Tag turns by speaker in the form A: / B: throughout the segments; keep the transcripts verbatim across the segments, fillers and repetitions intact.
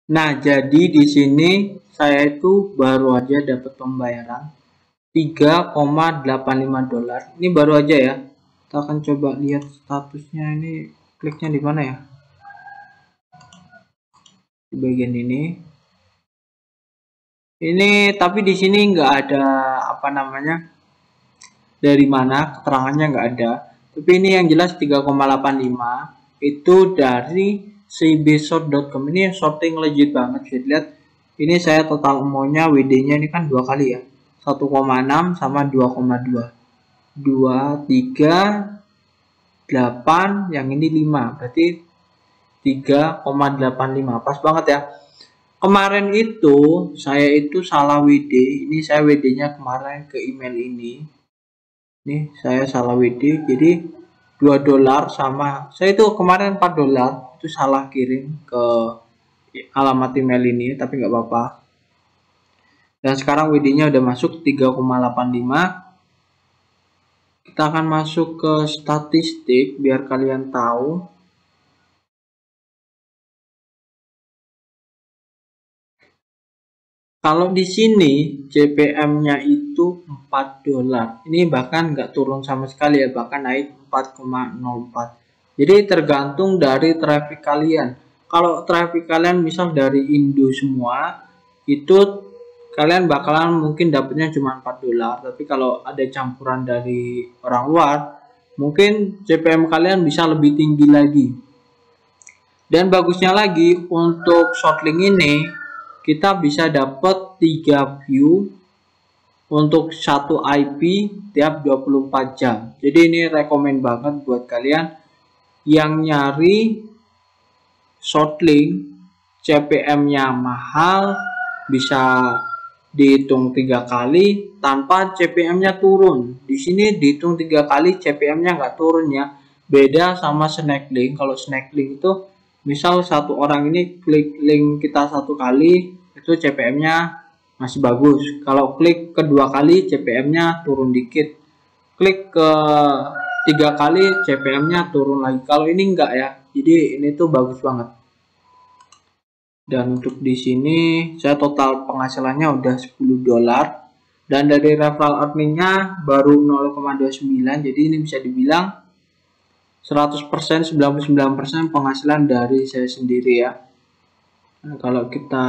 A: Nah, jadi di sini saya itu baru aja dapat pembayaran tiga koma delapan lima dolar. Ini baru aja ya. Kita akan coba lihat statusnya, ini kliknya di mana ya? Di bagian ini. Ini tapi di sini nggak ada apa namanya, dari mana keterangannya nggak ada. Tapi ini yang jelas tiga koma delapan lima itu dari cbshort dot com. Ini sorting legit banget. Jadi lihat, ini saya total amount-nya W D-nya ini kan dua kali ya. satu koma enam sama dua koma dua. dua, tiga, delapan, yang ini lima. Berarti tiga koma delapan lima. Pas banget ya. Kemarin itu saya itu salah W D. Ini saya W D-nya kemarin ke email ini. Nih saya salah W D, jadi dua dolar sama saya itu kemarin empat dolar itu salah kirim ke alamat email ini, tapi nggak apa-apa. Dan sekarang W D-nya udah masuk tiga koma delapan lima. Kita akan masuk ke statistik biar kalian tahu. Kalau di sini C P M-nya itu empat dolar. Ini bahkan nggak turun sama sekali ya, bahkan naik empat koma nol empat. Jadi tergantung dari traffic kalian. Kalau traffic kalian misal dari Indo semua, itu kalian bakalan mungkin dapatnya cuma empat dolar. Tapi kalau ada campuran dari orang luar, mungkin C P M kalian bisa lebih tinggi lagi. Dan bagusnya lagi untuk shortlink ini, kita bisa dapat tiga view untuk satu I P tiap dua puluh empat jam. Jadi ini rekomend banget buat kalian yang nyari shortlink C P M-nya mahal, bisa dihitung tiga kali tanpa C P M-nya turun. Di sini dihitung tiga kali C P M-nya nggak turun ya. Beda sama Snacklink. Kalau Snacklink itu misal satu orang ini klik link kita satu kali, itu C P M-nya masih bagus. Kalau klik kedua kali C P M-nya turun dikit. Klik ke tiga kali C P M-nya turun lagi. Kalau ini enggak ya. Jadi ini tuh bagus banget. Dan untuk di sini saya total penghasilannya udah sepuluh dolar. Dan dari referral earning-nya baru nol koma dua sembilan. Jadi ini bisa dibilang seratus persen, sembilan puluh sembilan persen penghasilan dari saya sendiri ya. Nah, kalau kita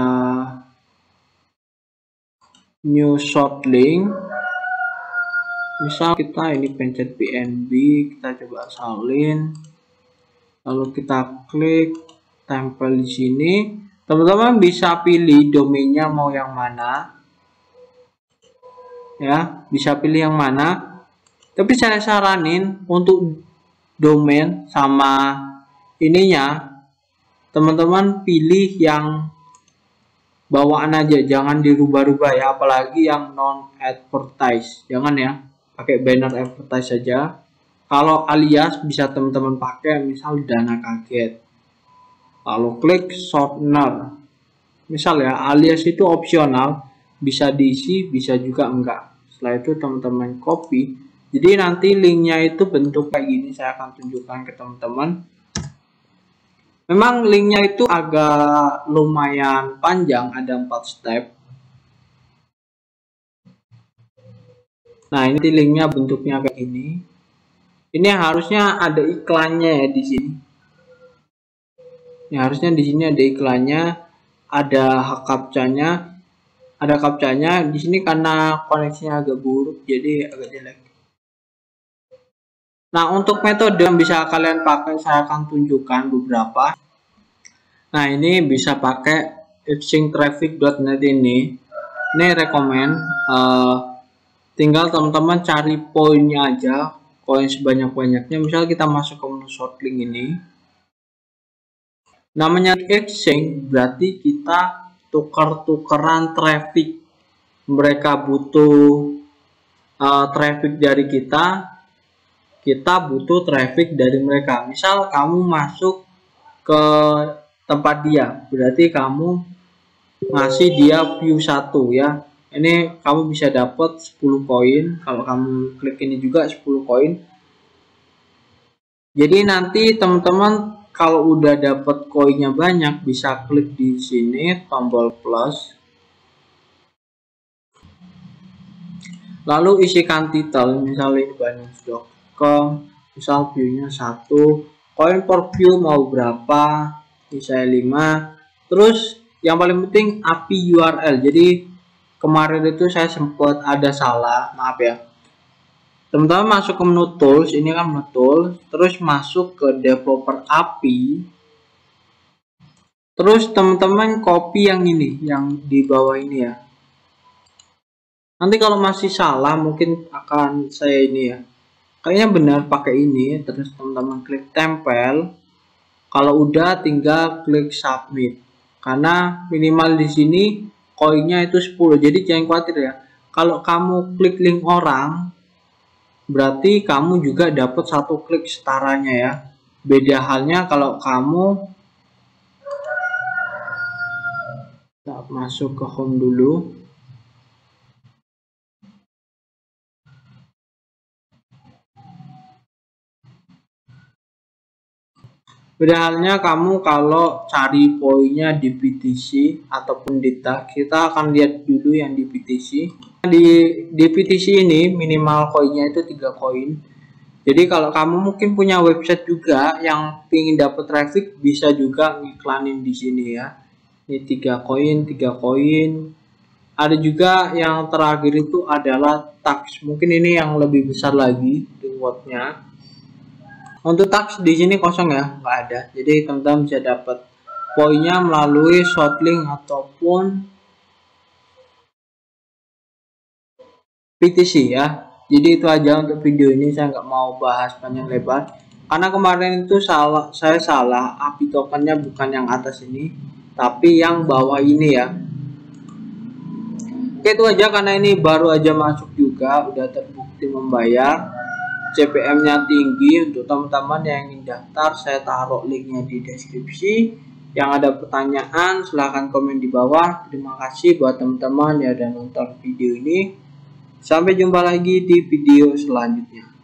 A: new shortlink, misal kita ini pencet P N B, kita coba salin, lalu kita klik tempel di sini. Teman-teman bisa pilih domainnya mau yang mana, ya, bisa pilih yang mana. Tapi saya saranin untuk domain sama ininya, teman-teman pilih yang bawaan aja, jangan dirubah-rubah ya, apalagi yang non advertise, jangan ya, pakai banner advertise saja. Kalau alias bisa teman-teman pakai misal dana kaget, lalu klik shortener misal ya. Alias itu opsional, bisa diisi bisa juga enggak. Setelah itu teman-teman copy, jadi nanti linknya itu bentuk kayak gini, saya akan tunjukkan ke teman-teman. Memang linknya itu agak lumayan panjang, ada empat step. Nah, ini linknya bentuknya kayak gini. Ini harusnya ada iklannya ya di sini. Ini harusnya di sini ada iklannya, ada hak captcha-nya, ada captcha-nya. Di sini karena koneksinya agak buruk, jadi agak jelek. Nah, untuk metode yang bisa kalian pakai, saya akan tunjukkan beberapa. Nah, ini bisa pakai exchange traffic dot net ini. Ini rekomend. Uh, tinggal teman-teman cari poinnya aja, koin sebanyak-banyaknya. Misal kita masuk ke menu shortlink ini. Namanya exchange, berarti kita tukar-tukeran traffic. Mereka butuh uh, traffic dari kita, kita butuh traffic dari mereka. Misal kamu masuk ke tempat dia, berarti kamu ngasih dia view satu ya. Ini kamu bisa dapat sepuluh koin. Kalau kamu klik ini juga sepuluh koin. Jadi nanti teman-teman kalau udah dapat koinnya banyak bisa klik di sini tombol plus, lalu isikan titel, misalnya ini binance dot com, misal view-nya satu, koin per view mau berapa, misalnya lima. Terus yang paling penting A P I U R L. Jadi kemarin itu saya sempat ada salah, maaf ya. Teman-teman masuk ke menu tools, ini kan menu tools, terus masuk ke developer A P I. Terus teman-teman copy yang ini, yang di bawah ini ya. Nanti kalau masih salah mungkin akan saya ini ya. Kayaknya benar pakai ini, terus teman-teman klik tempel. Kalau udah tinggal klik submit. Karena minimal di sini koinnya itu sepuluh. Jadi jangan khawatir ya. Kalau kamu klik link orang, berarti kamu juga dapat satu klik setaranya ya. Beda halnya kalau kamu masuk ke home dulu. Beda halnya kamu kalau cari poinnya di B T C ataupun di T A X, kita akan lihat dulu yang di B T C. Di, di B T C ini minimal koinnya itu tiga koin. Jadi kalau kamu mungkin punya website juga yang ingin dapat traffic, bisa juga ngiklanin di sini ya. Ini tiga koin, tiga koin. Ada juga yang terakhir itu adalah T A X. Mungkin ini yang lebih besar lagi rewardnya. Untuk T A X di sini kosong ya, nggak ada. Jadi teman-teman bisa dapat poinnya melalui shortlink ataupun P T C ya. Jadi itu aja untuk video ini, saya nggak mau bahas panjang lebar. Karena kemarin itu salah, saya salah, A P I tokennya bukan yang atas ini, tapi yang bawah ini ya. Oke, itu aja karena ini baru aja masuk juga, udah terbukti membayar. C P M-nya tinggi. Untuk teman-teman yang ingin daftar, saya taruh linknya di deskripsi. Yang ada pertanyaan silahkan komen di bawah. Terima kasih buat teman-teman yang udah nonton video ini. Sampai jumpa lagi di video selanjutnya.